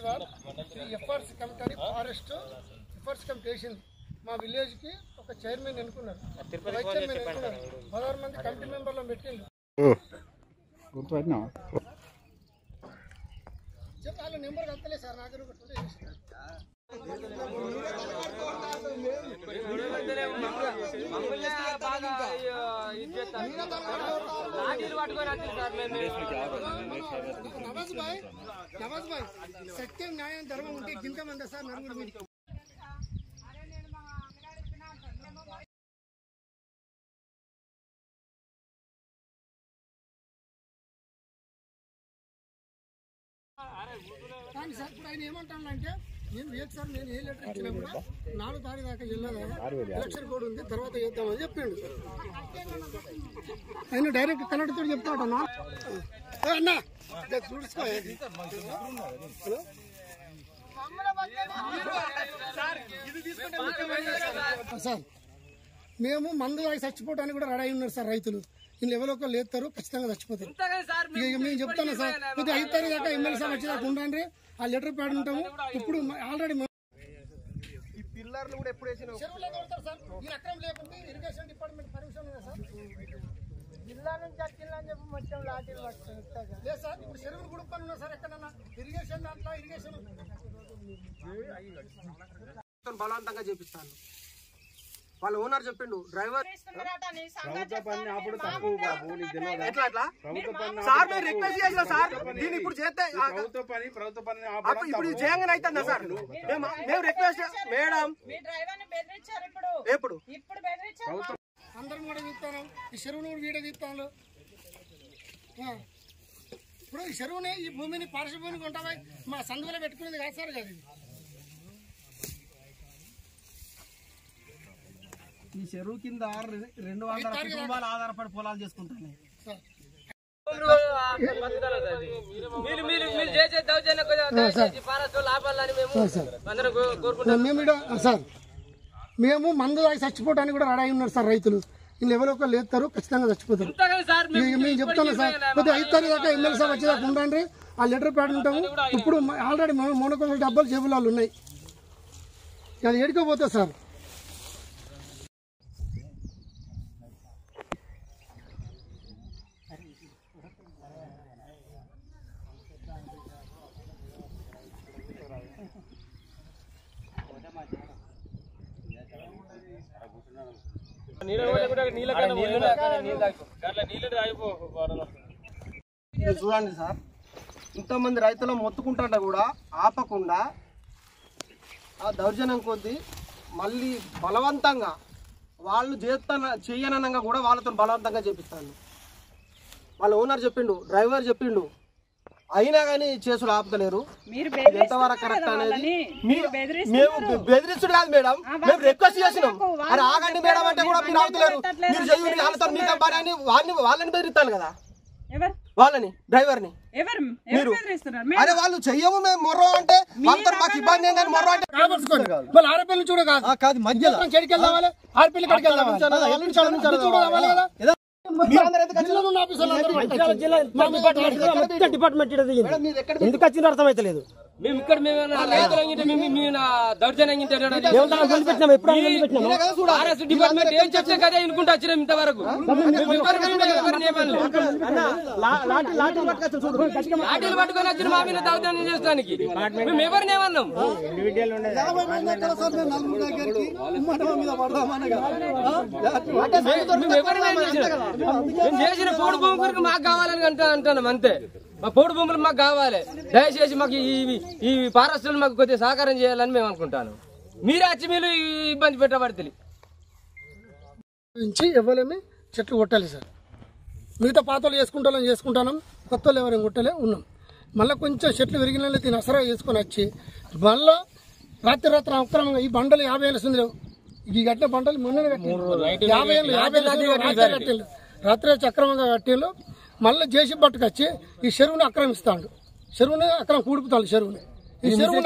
Sir efforts committee forest efforts committee వేసింది మా విలేజ్కి ఒక చైర్మన్ ఎన్నుకున్నారు, వైస్ చైర్మన్ ఎన్నుకున్నారు, 16 మంది కమిటీ మెంబర్లను పెట్టిండు. వాళ్ళ నెంబర్ కట్టలేదు సార్ నాకు నవాజ్ భాయ్ సత్యం న్యాయం ధర్మం ఉంటే గింతమంది సార్ నలుగురు మీరు కానీ సార్ ఇప్పుడు ఆయన ఏమంటానంటే నేను రేపు సార్ నేను ఏ లెటర్ ఇచ్చినా కూడా 4 తారీఖు దాకా వెళ్ళదా ఎలక్షన్ కోడ్ ఉంది తర్వాత చేద్దామని చెప్పిండు. ఆయన డైరెక్ట్ కలెక్టర్తో చెప్తాడు అన్న చూసుకో సార్ మేము మందు తాగి చచ్చిపోవడానికి కూడా రెడీ అయి ఉన్నారు సార్ రైతులు. వీళ్ళు ఎవరో ఒకరు లేస్తారు ఖచ్చితంగా చచ్చిపోతారు. ఇక మేము చెప్తాను సార్ కొద్దిగా 5 తారీఖు దాకా ఎమ్మెల్యే సార్ వచ్చేదాకా ఉండండి, ఆ లెటర్ ప్యాడ్ ఉంటాము. ఇప్పుడు ఆల్రెడీ ఈ పిల్లర్లు కూడా ఎప్పుడు చెరువులో కొడతారు సార్. ఈ అక్రమం లేకుండా ఇరిగేషన్ డిపార్ట్మెంట్ పర్మిషన్ ఉందా సార్? జిల్లా నుంచి వచ్చిందని చెప్పి మొత్తం లాఠీలు లేదు సార్. ఇప్పుడు చెరువులు కూడా పని ఉన్నా సార్ ఎక్కడన్నా ఇరిగేషన్ దాంట్లో ఇరిగేషన్ బలవంతంగా చేపిస్తాను. వాళ్ళ ఓనర్ చెప్పిండు డ్రైవర్ సార్ మీరు రిక్వెస్ట్ చేసిన సార్ దీన్ని ఇప్పుడు చేస్తే ఇప్పుడు చేయంగానే అవుతుందా సార్? మేము రిక్వెస్ట్ మేడం ఎప్పుడు అందరం కూడా తీస్తాను, ఈ చెరువును కూడా వీడియో తీస్తాను. ఇప్పుడు ఈ చెరువుని ఈ భూమిని పారిశుద్ధ భూమిని కొంటావా మా సందులో పెట్టుకునేది కాదు సార్. కదా ఈ చెరువు కింద 200 కుటుంబాలు ఆధారపడి పొలాలు చేసుకుంటున్నాయి. మేము మందు తాగి చచ్చిపోవడానికి కూడా రెడీ అయి ఉన్నారు సార్ రైతులు. వీళ్ళు ఎవరో ఒకరు లేస్తారు ఖచ్చితంగా చచ్చిపోతారు. మేము చెప్తాను సార్ కొద్దిగా 5 తారీఖు దాకా ఎమ్మెల్యే సార్ వచ్చేదాకా ఉండండి, ఆ లెటర్ ప్యాడ్ ఉంటాము. ఇప్పుడు ఆల్రెడీ 300 డబ్బాలు జేబులాలు ఉన్నాయి, అది ఏడుకోపోతుంది సార్. చూడండి సార్ ఇంతమంది రైతులు మొత్తుకుంటా కూడా ఆపకుండా ఆ దౌర్జన్యం కొద్దీ మళ్ళీ బలవంతంగా వాళ్ళు చెయ్యననంగా కూడా వాళ్ళతో బలవంతంగా చేపిస్తాను. వాళ్ళ ఓనర్ చెప్పిండు డ్రైవర్ చెప్పిండు, అయినా కానీ చేసులు ఆపుతలేరు. ఎంతవరకు కరెక్ట్ అనేది మేము బెదిరిస్తుడు కాదు మేడం, మేము రిక్వెస్ట్ చేసినాం. అరే ఆగండి మేడం అంటే కూడా మీరు ఆపుతలేరు. మీరు చెయ్యి వాళ్ళతో మీతో పని అని వాళ్ళని బెదిరిస్తాను కదా, వాళ్ళని డ్రైవర్ని. మీరు అరే వాళ్ళు చెయ్యము మేము మొర్రో అంటే వాళ్ళతో మాకు ఇబ్బంది ఏందని మొర్రో అంటే ఆడపిల్లలు చూడ కాదు మధ్యలో చెడికి వెళ్దావాలి, ఆడపిల్లి కడికి వెళ్దాం. డిపార్ట్మెంట్ ఎందుకు వచ్చిందో అర్థమైతలేదు. మేము ఇక్కడ దౌర్జన్యం డిపార్ట్మెంట్ ఏం చెప్తే కదా ఇనుకుంటూ వచ్చినాం ఇంతవరకు. లాఠీలు పట్టుకొని వచ్చిన మా మీద దౌర్జన్యం చేస్తానికి మేము ఎవరినేమన్నాం? మేము చేసిన పోడు భూములకు మాకు కావాలని అంటున్నాం అంతే. మా పోడు భూములు మాకు కావాలి, దయచేసి మాకు ఈ ఫారెస్టులు మాకు కొద్దిగా సహకారం చేయాలని మేము అనుకుంటాను. మీరే వచ్చి మీరు ఇబ్బంది పెట్టబడుతుంది. ఎవరేమి చెట్లు కొట్టాలి సార్, మిగతా పాతలు చేసుకుంటాను, కొత్త వాళ్ళు ఎవరైనా కొట్టలే ఉన్నాం. మళ్ళీ కొంచెం చెట్లు విరిగిన దీన్ని అసరా చేసుకొని వచ్చి మళ్ళీ రాత్రి అక్రమంగా ఈ బండలు 50 ఏళ్ళు ఉంది. ఈ కట్టిన బండలు మొన్న కట్టిండు 50 ఏళ్ళు రాత్రి అక్రమంగా కట్టిండు. మళ్ళీ జేసీ పట్టుకొచ్చి ఈ చెరువుని ఆక్రమిస్తాడు, చెరువుని అక్రమం కూడుపుతాడు. చెరువుని ఈ చెరువు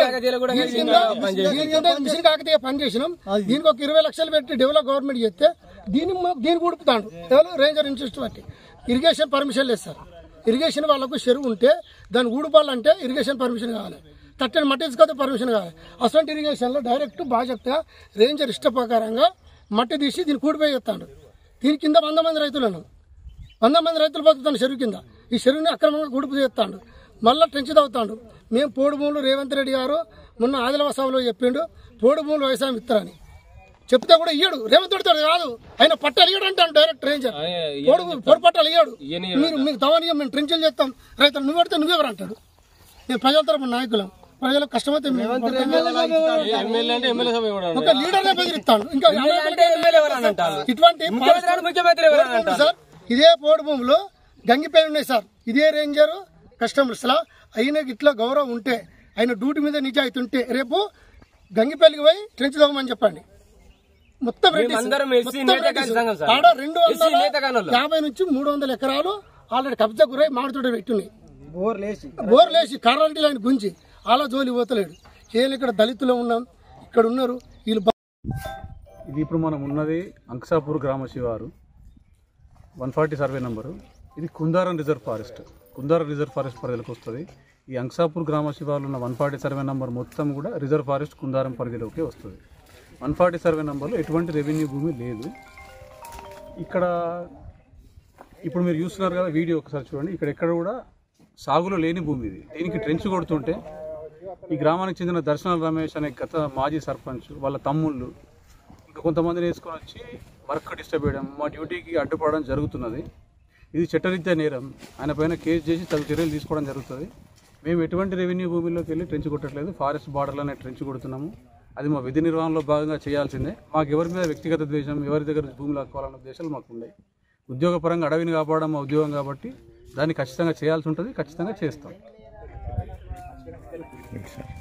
మిషన్ కాకతీయ పని చేసినాం. దీనికి ఒక 20 లక్షలు పెట్టి డెవలప్ గవర్నమెంట్ చేస్తే దీన్ని కూడుపుతాడు ఎవరు రేంజర్ ఇంట్రెస్ట్ బట్టి. ఇరిగేషన్ పర్మిషన్ లేదు సార్. ఇరిగేషన్ వాళ్ళకు చెరువు ఉంటే దాన్ని ఊడుపాలంటే ఇరిగేషన్ పర్మిషన్ కావాలి. తట్టని మట్టి తీసుకొస్తే పర్మిషన్ కావాలి. అసలు ఇరిగేషన్లో డైరెక్ట్ బాధ్యతగా రేంజర్ ఇష్ట ప్రకారంగా మట్టి తీసి దీన్ని కూడిపోయి చేస్తాడు. దీని కింద 100 మంది రైతులను 100 మంది రైతులు బతుకుతాను చెరువు కింద. ఈ చెరువుని అక్రమంగా గుడుపు చేస్తాడు, మళ్ళీ ట్రెంచ్ తవ్వుతాడు. మేము పోడు భూములు రేవంత్ రెడ్డి గారు మొన్న ఆదిలాబాద్ సభలో చెప్పిండు పోడు భూములు వ్యవసాయం ఇస్తారని. చెప్తే కూడా ఇయ్యాడు, రేవంత్ రెడ్డి కాదు ఆయన పట్టాలు ఇయ్యాడు అంటాను డైరెక్ట్ రేంజర్. పోడు పట్టాలు ఇయ్యాడు, మీకు తవనీయం మేము ట్రెంచులు చేస్తాం రైతులు, నువ్వు పడితే నువ్వెవరు అంటాడు. నేను ప్రజల తరపున నాయకులం, ప్రజలకు కష్టమైతే ఒక లీడర్నే బెదిరిస్తాడు. ఇంకా ఇటువంటి సార్ ఇదే పోడు భూములు గంగిపేలు ఉన్నాయి సార్. ఇదే రేంజర్ కస్టమర్స్ లా అయినా ఇట్లా గౌరవం ఉంటే, ఆయన డ్యూటీ మీద నిజాయితీ ఉంటే రేపు గంగిపల్లికి పోయి ట్రెంచ్ తవ్వమని చెప్పండి. మొత్తం 250 నుంచి 300 ఎకరాలు ఆల్రెడీ కబ్జా గురై మామిడి తోట పెట్టున్నాయి. బోర్ లేచి కరెంటు లైన్ గుంచి అలా జోలి పోతలేడు. ఏం ఇక్కడ దళితులు ఉన్నాం, ఇక్కడ ఉన్నారు వీళ్ళు. ఇది ఇప్పుడు మనం ఉన్నది అంకసాపూర్ గ్రామ శివారు 140 సర్వే నంబరు. ఇది Kundaram reserve forest, Kundaram reserve forest పరిధిలోకి వస్తుంది. ఈ అంకసాపూర్ గ్రామ శివారులో ఉన్న 140 సర్వే నంబర్ మొత్తం కూడా రిజర్వ్ ఫారెస్ట్ కుందారం పరిధిలోకి వస్తుంది. 140 సర్వే నంబర్లో ఎటువంటి రెవెన్యూ భూమి లేదు. ఇక్కడ ఇప్పుడు మీరు చూస్తున్నారు కదా వీడియో, ఒకసారి చూడండి. ఇక్కడ ఎక్కడ కూడా సాగులో లేని భూమి ఇది. దీనికి ట్రెంచ్ కొడుతుంటే ఈ గ్రామానికి చెందిన దర్శనాల రమేష్ అనే గత మాజీ సర్పంచ్ వాళ్ళ తమ్ముళ్ళు ఇంకా కొంతమందిని వేసుకొని వచ్చి వర్క్ డిస్టర్బ్ చేయడం, మా డ్యూటీకి అడ్డుపడడం జరుగుతున్నది. ఇది చట్టరీత్యా నేరం. ఆయన పైన కేసు చేసి తగు చర్యలు తీసుకోవడం జరుగుతుంది. మేము ఎటువంటి రెవెన్యూ భూమిలోకి వెళ్ళి ట్రెంచ్ కొట్టట్లేదు, ఫారెస్ట్ బార్డర్లోనే ట్రెంచ్ కొడుతున్నాము. అది మా విధి నిర్వహణలో భాగంగా చేయాల్సిందే. మాకు ఎవరి మీద వ్యక్తిగత ద్వేషం, ఎవరి దగ్గర భూమి లాక్కోవాలన్న ఉద్దేశాలు మాకు ఉన్నాయి. ఉద్యోగపరంగా అడవిని కాపాడడం మా ఉద్యోగం కాబట్టి దాన్ని ఖచ్చితంగా చేయాల్సి ఉంటుంది, ఖచ్చితంగా చేస్తాం.